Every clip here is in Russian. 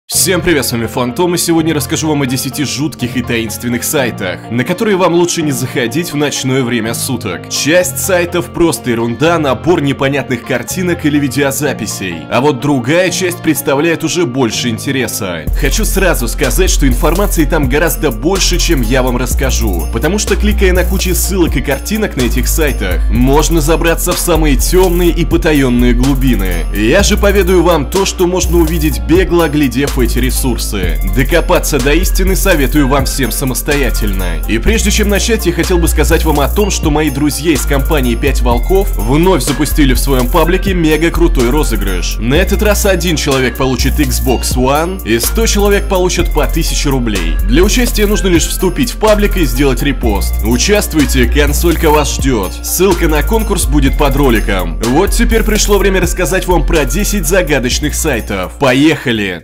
Всем привет, с вами Фантом, и сегодня расскажу вам о 10 жутких и таинственных сайтах, на которые вам лучше не заходить в ночное время суток. Часть сайтов просто ерунда, набор непонятных картинок или видеозаписей, а вот другая часть представляет уже больше интереса. Хочу сразу сказать, что информации там гораздо больше, чем я вам расскажу, потому что, кликая на кучу ссылок и картинок на этих сайтах, можно забраться в самые темные и потаенные глубины. Я же поведаю вам то, что можно увидеть бегло, оглядев эти ресурсы. Докопаться до истины советую вам всем самостоятельно. И прежде чем начать, я хотел бы сказать вам о том, что мои друзья из компании 5 волков вновь запустили в своем паблике мега крутой розыгрыш. На этот раз один человек получит Xbox One, и 100 человек получат по 1000 рублей. Для участия нужно лишь вступить в паблик и сделать репост. Участвуйте, консолька вас ждет. Ссылка на конкурс будет под роликом. Вот теперь пришло время рассказать вам про 10 загадочных сайтов. Поехали!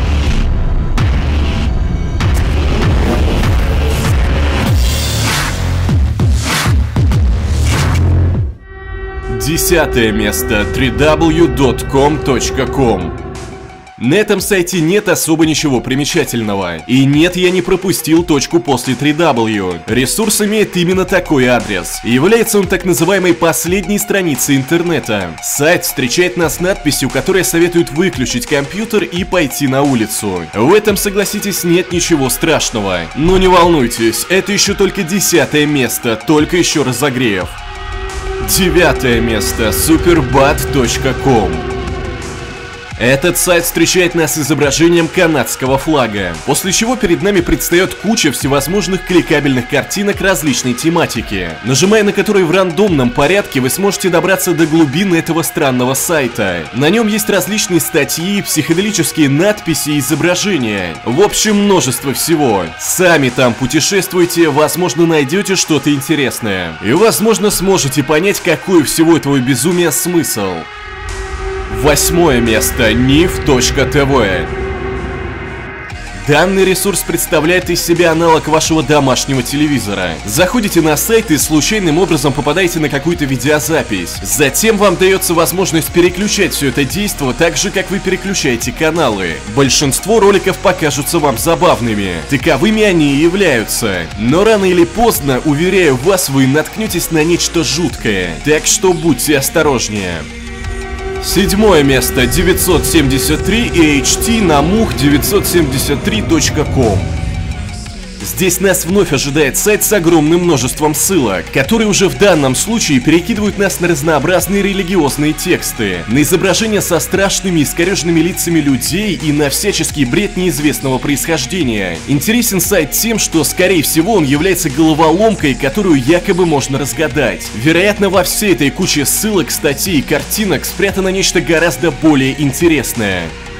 10 место. www.com. На этом сайте нет особо ничего примечательного. И нет, я не пропустил точку после 3W. Ресурс имеет именно такой адрес. Является он так называемой последней страницей интернета. Сайт встречает нас надписью, которая советует выключить компьютер и пойти на улицу. В этом, согласитесь, нет ничего страшного. Но не волнуйтесь, это еще только 10 место, только еще разогрев. 9 место. superbad.com. Этот сайт встречает нас с изображением канадского флага, после чего перед нами предстает куча всевозможных кликабельных картинок различной тематики, нажимая на которые в рандомном порядке вы сможете добраться до глубины этого странного сайта. На нем есть различные статьи, психоделические надписи и изображения, в общем множество всего. Сами там путешествуйте, возможно найдете что-то интересное, и возможно сможете понять, какой у всего этого безумия смысл. 8 место. nif.tv. Данный ресурс представляет из себя аналог вашего домашнего телевизора. Заходите на сайт и случайным образом попадаете на какую-то видеозапись. Затем вам дается возможность переключать все это действо так же, как вы переключаете каналы. Большинство роликов покажутся вам забавными. Таковыми они и являются. Но рано или поздно, уверяю вас, вы наткнетесь на нечто жуткое. Так что будьте осторожнее. 7 место. 973 AHT на muh973.com. Здесь нас вновь ожидает сайт с огромным множеством ссылок, которые уже в данном случае перекидывают нас на разнообразные религиозные тексты, на изображения со страшными искореженными лицами людей и на всяческий бред неизвестного происхождения. Интересен сайт тем, что, скорее всего, он является головоломкой, которую якобы можно разгадать. Вероятно, во всей этой куче ссылок, статей и картинок спрятано нечто гораздо более интересное.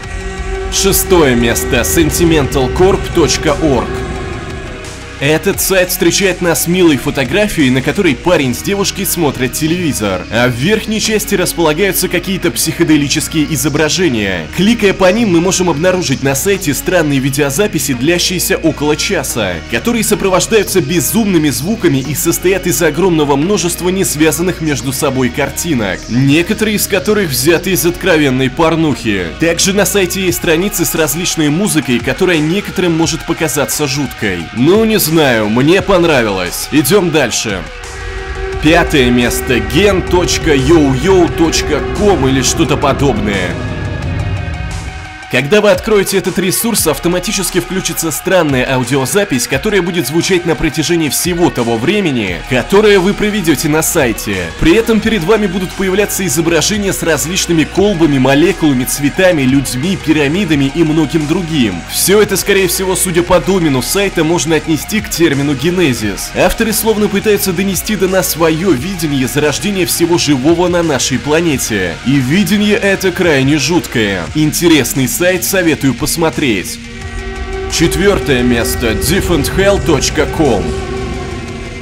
6 место. sentimentalcorp.org. Этот сайт встречает нас милой фотографией, на которой парень с девушкой смотрят телевизор, а в верхней части располагаются какие-то психоделические изображения. Кликая по ним, мы можем обнаружить на сайте странные видеозаписи, длящиеся около часа, которые сопровождаются безумными звуками и состоят из огромного множества не связанных между собой картинок, некоторые из которых взяты из откровенной порнухи. Также на сайте есть страницы с различной музыкой, которая некоторым может показаться жуткой. Ну, не знаю, мне понравилось. Идем дальше. 5 место. gen.yoyo.com или что-то подобное. Когда вы откроете этот ресурс, автоматически включится странная аудиозапись, которая будет звучать на протяжении всего того времени, которое вы проведете на сайте. При этом перед вами будут появляться изображения с различными колбами, молекулами, цветами, людьми, пирамидами и многим другим. Все это, скорее всего, судя по домену сайта, можно отнести к термину генезис. Авторы словно пытаются донести до нас свое видение зарождения всего живого на нашей планете. И видение это крайне жуткое. Интересный сайт, советую посмотреть. 4 место. differenthell.com.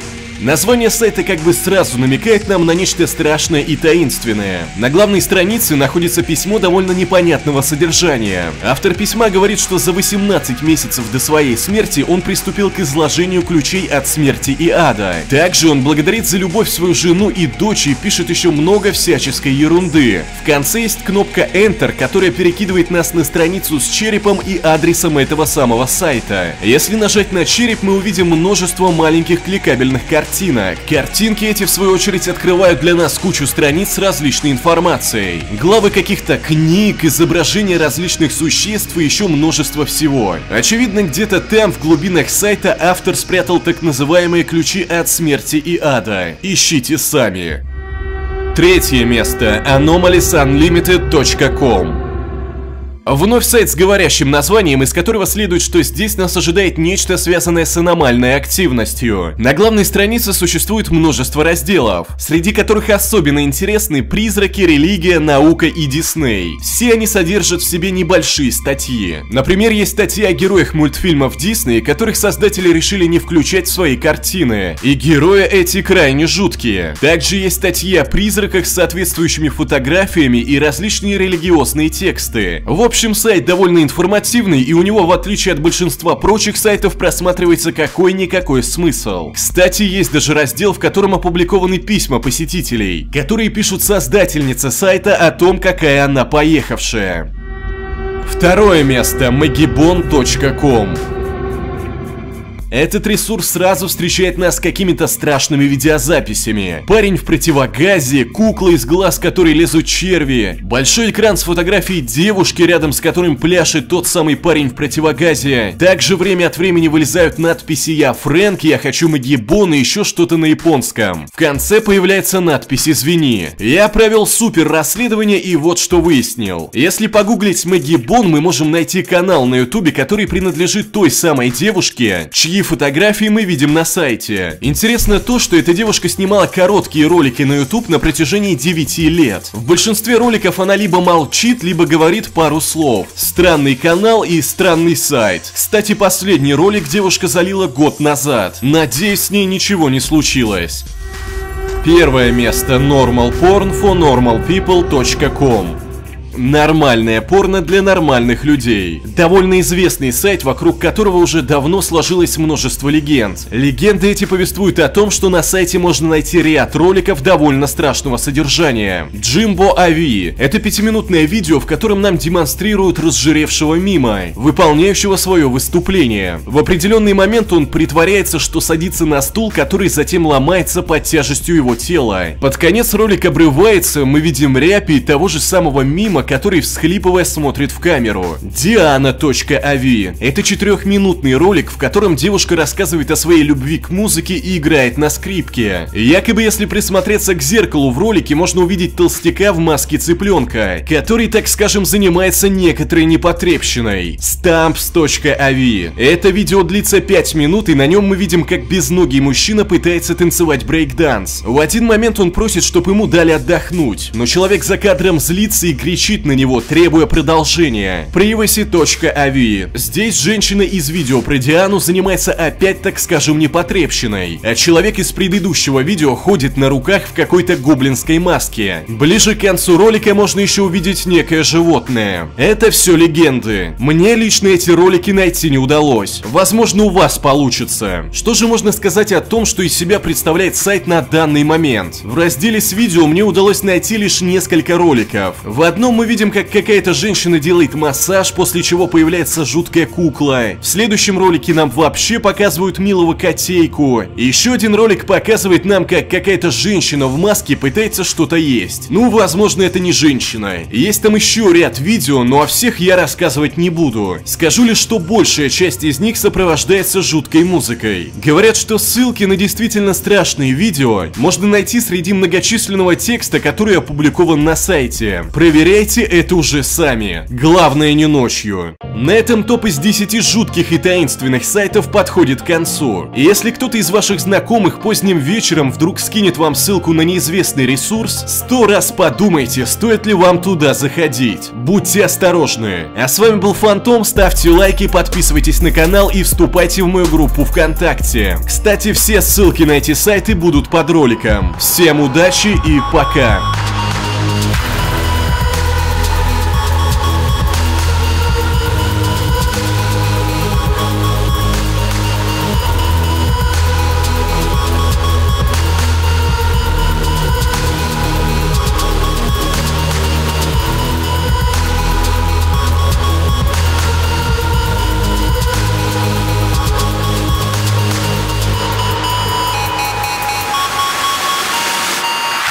Название сайта как бы сразу намекает нам на нечто страшное и таинственное. На главной странице находится письмо довольно непонятного содержания. Автор письма говорит, что за 18 месяцев до своей смерти он приступил к изложению ключей от смерти и ада. Также он благодарит за любовь свою жену и дочь и пишет еще много всяческой ерунды. В конце есть кнопка Enter, которая перекидывает нас на страницу с черепом и адресом этого самого сайта. Если нажать на череп, мы увидим множество маленьких кликабельных картинок. Картинки эти, в свою очередь, открывают для нас кучу страниц с различной информацией. Главы каких-то книг, изображения различных существ и еще множество всего. Очевидно, где-то там, в глубинах сайта, автор спрятал так называемые ключи от смерти и ада. Ищите сами. Третье место. anomaliesunlimited.com. Вновь сайт с говорящим названием, из которого следует, что здесь нас ожидает нечто, связанное с аномальной активностью. На главной странице существует множество разделов, среди которых особенно интересны призраки, религия, наука и Дисней. Все они содержат в себе небольшие статьи. Например, есть статьи о героях мультфильмов Дисней, которых создатели решили не включать в свои картины. И герои эти крайне жуткие. Также есть статьи о призраках с соответствующими фотографиями и различные религиозные тексты. В общем, сайт довольно информативный, и у него, в отличие от большинства прочих сайтов, просматривается какой-никакой смысл. Кстати, есть даже раздел, в котором опубликованы письма посетителей, которые пишут создательнице сайта о том, какая она поехавшая. Второе место. magibon.com. Этот ресурс сразу встречает нас с какими-то страшными видеозаписями. Парень в противогазе, кукла из глаз которой лезут черви, большой экран с фотографией девушки, рядом с которым пляшет тот самый парень в противогазе. Также время от времени вылезают надписи «Я Фрэнк», «Я хочу Магибон» и еще что-то на японском. В конце появляется надпись «Извини». Я провел супер расследование и вот что выяснил. Если погуглить Магибон, мы можем найти канал на ютубе, который принадлежит той самой девушке, чьи фотографии мы видим на сайте. Интересно то, что эта девушка снимала короткие ролики на YouTube на протяжении 9 лет. В большинстве роликов она либо молчит, либо говорит пару слов. Странный канал и странный сайт. Кстати, последний ролик девушка залила год назад. Надеюсь, с ней ничего не случилось. Первое место. normalporn4normalpeople.com. Нормальное порно для нормальных людей. Довольно известный сайт, вокруг которого уже давно сложилось множество легенд. Легенды эти повествуют о том, что на сайте можно найти ряд роликов довольно страшного содержания. Jimbo AV – это 5-минутное видео, в котором нам демонстрируют разжиревшего мима, выполняющего свое выступление. В определенный момент он притворяется, что садится на стул, который затем ломается под тяжестью его тела. Под конец ролик обрывается, мы видим ряпи того же самого мима, который, всхлипывая, смотрит в камеру. Diana.avi – это 4-минутный ролик, в котором девушка рассказывает о своей любви к музыке и играет на скрипке. Якобы, если присмотреться к зеркалу в ролике, можно увидеть толстяка в маске цыпленка, который, так скажем, занимается некоторой непотребщиной. Stamps.avi – это видео длится 5 минут, и на нем мы видим, как безногий мужчина пытается танцевать брейк-данс. В один момент он просит, чтобы ему дали отдохнуть, но человек за кадром злится и кричит на него, требуя продолжения. Privacy.avi. Здесь женщина из видео про Диану занимается опять, так скажем, непотребщиной, а человек из предыдущего видео ходит на руках в какой-то гоблинской маске. Ближе к концу ролика можно еще увидеть некое животное. Это все легенды. Мне лично эти ролики найти не удалось. Возможно, у вас получится. Что же можно сказать о том, что из себя представляет сайт на данный момент? В разделе с видео мне удалось найти лишь несколько роликов. В одном мы видим, как какая-то женщина делает массаж, после чего появляется жуткая кукла. В следующем ролике нам вообще показывают милого котейку. И еще один ролик показывает нам, как какая-то женщина в маске пытается что-то есть. Ну, возможно, это не женщина. Есть там еще ряд видео, но о всех я рассказывать не буду. Скажу лишь, что большая часть из них сопровождается жуткой музыкой. Говорят, что ссылки на действительно страшные видео можно найти среди многочисленного текста, который опубликован на сайте. Проверяйте сделайте это уже сами. Главное, не ночью. На этом топ из 10 жутких и таинственных сайтов подходит к концу. И если кто-то из ваших знакомых поздним вечером вдруг скинет вам ссылку на неизвестный ресурс, 100 раз подумайте, стоит ли вам туда заходить. Будьте осторожны. А с вами был Фантом, ставьте лайки, подписывайтесь на канал и вступайте в мою группу ВКонтакте. Кстати, все ссылки на эти сайты будут под роликом. Всем удачи и пока!